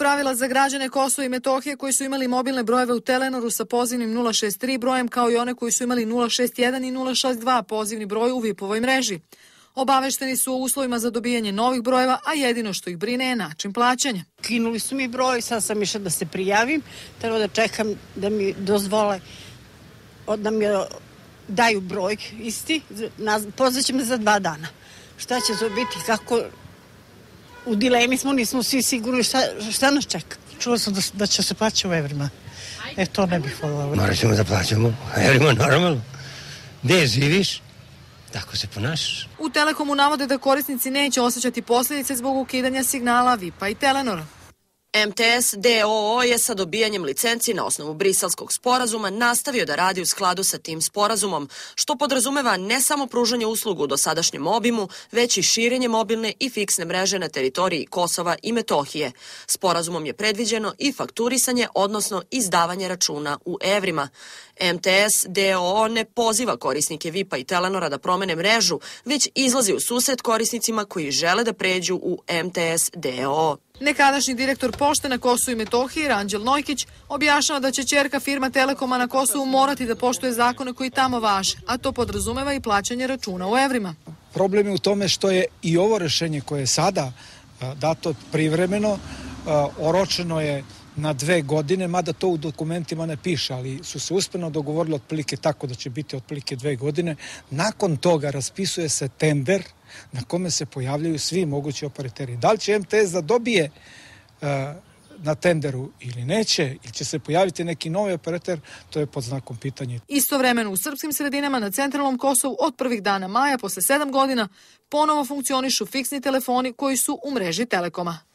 pravila za građane Kosova i Metohije koji su imali mobilne brojeve u Telenoru sa pozivnim 063 brojem, kao i one koji su imali 061 i 062 pozivni broj u VIP-ovoj mreži. Obavešteni su o uslovima za dobijanje novih brojeva, a jedino što ih brine je način plaćanja. Kinuli su mi broj, sad sam išla da se prijavim, treba da čekam da mi dozvole, da mi daju broj isti, pozvaće me za 2 dana. Šta će to biti, kako... U dilemi smo, nismo svi sigurni šta nas čeka. Čula sam da će se plaćati u evrima. To ne bih voljela. Morat ćemo da plaćamo evrima normalno. Gde živiš? Tako se ponašaš. U Telekomu navode da korisnici neće osjećati posljedice zbog ukidanja signala VIP-a i Telenora. MTS DOO je sa dobijanjem licenci na osnovu Briselskog sporazuma nastavio da radi u skladu sa tim sporazumom, što podrazumeva ne samo pružanje uslugu u dosadašnjem obimu, već i širenje mobilne i fiksne mreže na teritoriji Kosova i Metohije. Sporazumom je predviđeno i fakturisanje, odnosno izdavanje računa u evrima. MTS DOO ne poziva korisnike VIP-a i Telenora da promene mrežu, već izlazi u susret korisnicima koji žele da pređu u MTS DOO. Nekadašnji direktor Pošte na Kosovu i Metohiji, Ranđel Nojkić, objašnjava da će ćerka firma Telekoma na Kosovu morati da poštuje zakone koji tamo važe, a to podrazumeva i plaćanje računa u evrima. Problem je u tome što je i ovo rešenje koje je sada dato privremeno, oročeno je na 2 godine, mada to u dokumentima ne piše, ali su se uspešno dogovorili otprilike tako da će biti otprilike 2 godine. Nakon toga raspisuje se tender na kome se pojavljaju svi mogući operateri. Da li će MTS da dobije na tenderu ili neće, ili će se pojaviti neki novi operator, to je pod znakom pitanja. Istovremeno u srpskim sredinama na centralnom Kosovu od prvih dana maja posle 7 godina ponovo funkcionišu fiksni telefoni koji su u mreži Telekoma.